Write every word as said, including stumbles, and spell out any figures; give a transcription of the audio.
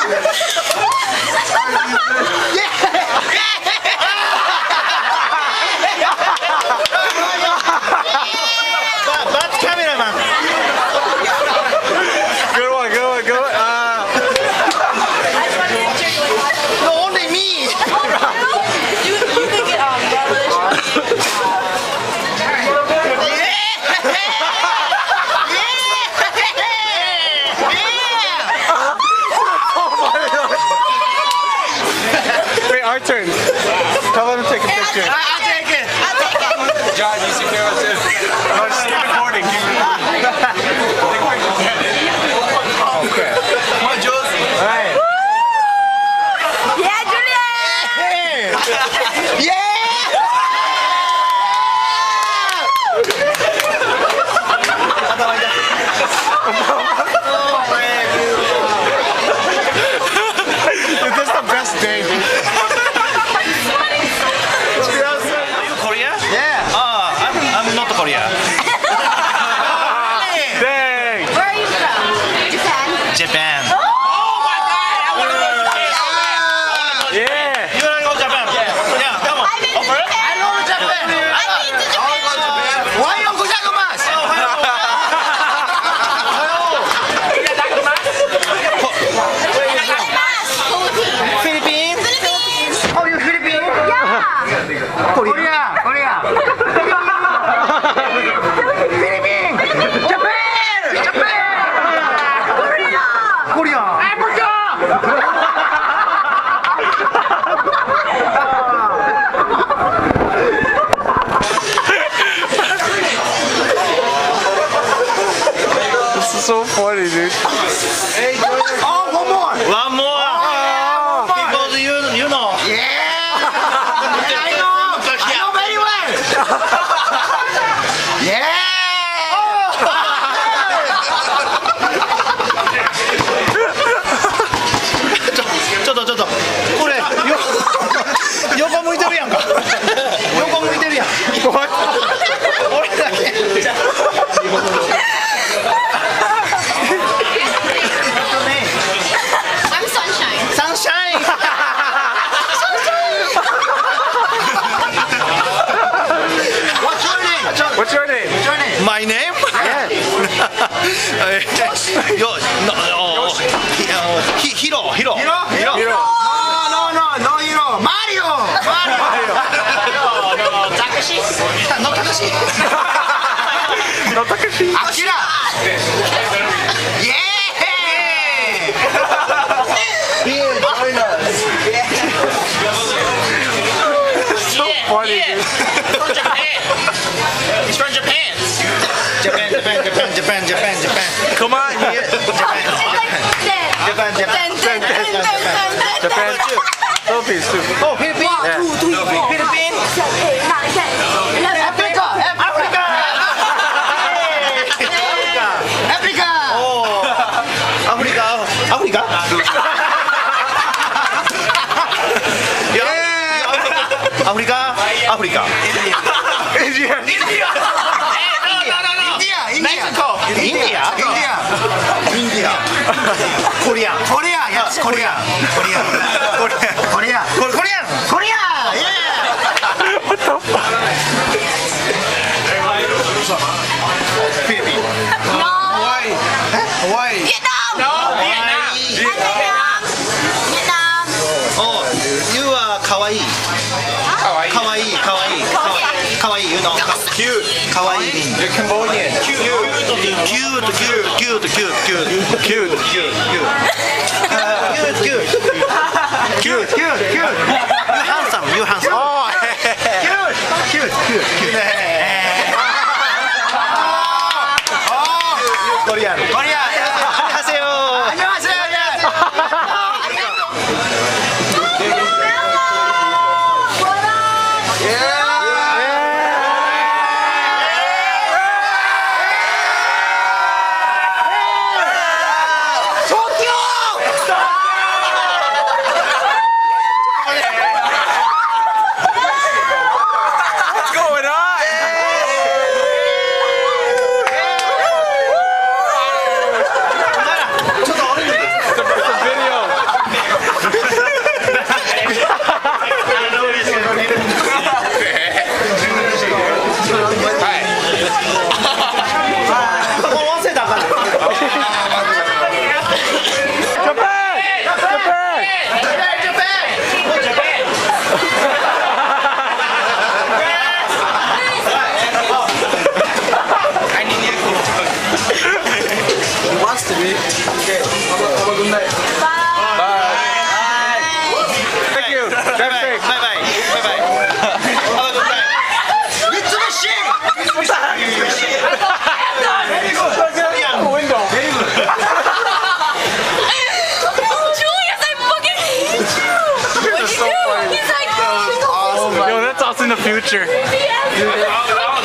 Bad cameraman. Good one, good one, good one. Uh, No, only me. You, you can get um, Wait, our turn. Tell them to take a picture. I'll take it. I'll take it. John, you see camera too. No, just keep recording. Keep Okay. Come on, Jules. All right. Yeah, Julia. Yeah. This is the best day. Are you Korea? Yeah. Ah, I'm I'm not Korea. Dang. Where are you from? Japan. Japan. Oh my God! I want to go to Yeah. You wanna go Japan? Yeah. Yeah. Come on. I've been to Offer it? Japan. I love Japan. I've been to Japan. Why you go Japan? Philippines. Philippines. Oh, you Philippines? Yeah. Korea. Korea. Philippines. Japan. Japan. Korea. Korea. Africa. This is so funny, dude. Hey, oh, one more. One more. Oh. Because you you know. Yeah. I know. I know very well. Yeah. ちょっとちょっとこれよ横向いてるやんか横向いてるやん俺だけ I'm sunshine. Sunshine! What's your name? What's your name? What's your name? My name? Yeah. Yo, no, no, hi, Hiro, Hiro. Hiro? Hiro. No, no, no, no Hiro. Mario! Mario! No, no, Takashi. No, Takashi. No, Takashi. Akira! Yeah! Here, join us. So funny, dude. From Japan. He's from Japan. Japan, Japan, Japan, Japan, Japan, Japan. Come on, here. Japan, Japan, Japan, Japan, Japan, Japan too. Philippines too. Oh, Philippines. Yeah. Two, two, Philippines. Africa, Africa. Africa. Oh, Africa, Africa. Yeah. Africa, Africa. India. India. No, no, no, no. India, India. Mexico. India. India. India. Korea. Korea. Yes, Korea. Korea. Korea. Korea. Korea. Korea. Yeah. What the fuck? Philippines. No. Hawaii. Hawaii. Vietnam. No, Vietnam. Vietnam. Vietnam. Oh, you are kawaii. Kawaii. Kawaii. Kawaii. Kawaii. You know. Cute. Kawaii. You're Cambodian. Cute. Cute. Cute. Cute. Cute. Cute. Cute. Cute. Cute. Uh, cute. Cute. Cute. Cute. Cute. You handsome. You handsome. Oh, Cute. Cute. Cute. Cute. Korean. Korean. 안녕하세요. 안녕하세요. Yeah. in the future.